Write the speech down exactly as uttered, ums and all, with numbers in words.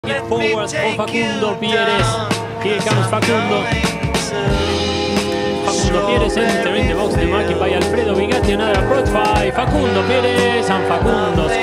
Get forward for Facundo Pieres. Here comes Facundo. Facundo Pieres entering the box. The marking by Alfredo Bigatti. Another approach by Facundo Pieres. And Facundo